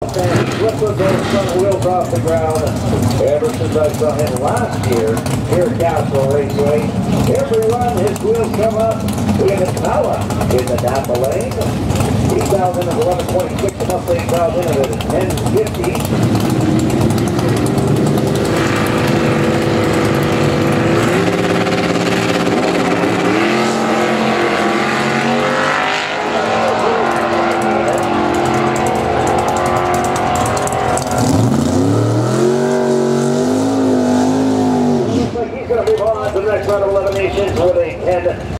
himself, and he lifted those front wheels off the ground. Ever since I saw him last year here at Castle Raceway, every run his wheels come up. We have Kawa in the Napa Lane. He's out in at 11.6, Mustang out in at 10.50.